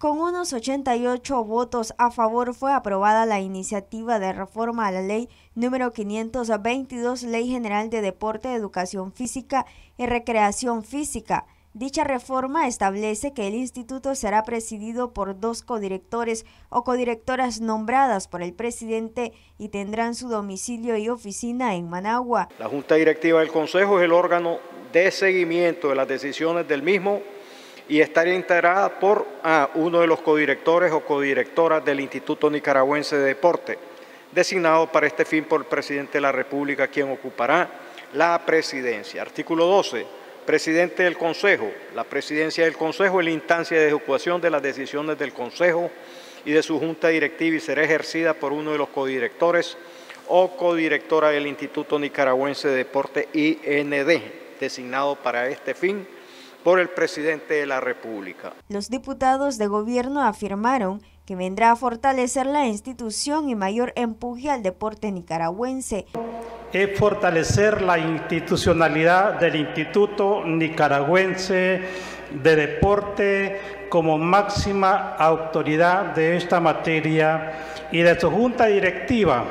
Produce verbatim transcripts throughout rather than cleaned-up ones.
Con unos ochenta y ocho votos a favor fue aprobada la iniciativa de reforma a la ley número quinientos veintidós, Ley General de Deporte, Educación Física y Recreación Física. Dicha reforma establece que el instituto será presidido por dos codirectores o codirectoras nombradas por el presidente y tendrán su domicilio y oficina en Managua. La Junta Directiva del Consejo es el órgano de seguimiento de las decisiones del mismo y estaría integrada por ah, uno de los codirectores o codirectoras del Instituto Nicaragüense de Deporte, designado para este fin por el presidente de la República, quien ocupará la presidencia. Artículo doce. Presidente del Consejo. La presidencia del Consejo es la instancia de ejecución de las decisiones del Consejo y de su Junta Directiva y será ejercida por uno de los codirectores o codirectora del Instituto Nicaragüense de Deporte I N D, designado para este fin por el presidente de la República. Los diputados de gobierno afirmaron que vendrá a fortalecer la institución y mayor empuje al deporte nicaragüense. Es fortalecer la institucionalidad del Instituto Nicaragüense de Deporte como máxima autoridad de esta materia y de su junta directiva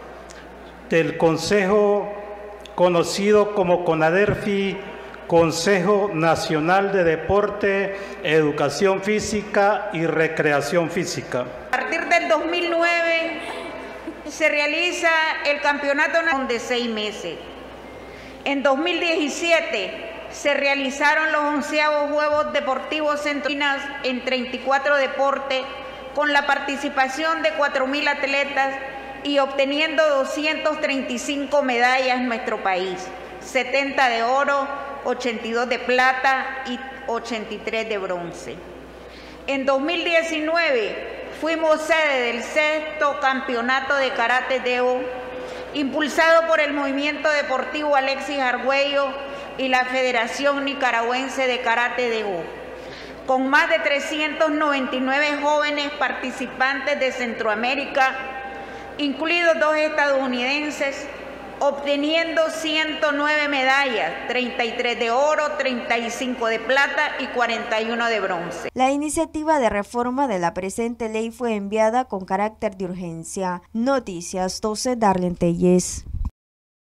del Consejo conocido como CONADERFI, Consejo Nacional de Deporte, Educación Física y Recreación Física. A partir del dos mil nueve se realiza el campeonato de seis meses. En dos mil diecisiete se realizaron los onceavos Juegos Deportivos Centroamericanos en treinta y cuatro deportes con la participación de cuatro mil atletas y obteniendo doscientas treinta y cinco medallas en nuestro país, setenta de oro, ochenta y dos de plata y ochenta y tres de bronce. En dos mil diecinueve fuimos sede del sexto campeonato de karate Deo, impulsado por el Movimiento Deportivo Alexis Argüello y la Federación Nicaragüense de Karate Deo, con más de trescientos noventa y nueve jóvenes participantes de Centroamérica, incluidos dos estadounidenses, obteniendo ciento nueve medallas, treinta y tres de oro, treinta y cinco de plata y cuarenta y uno de bronce. La iniciativa de reforma de la presente ley fue enviada con carácter de urgencia. Noticias doce, Darlene Telles.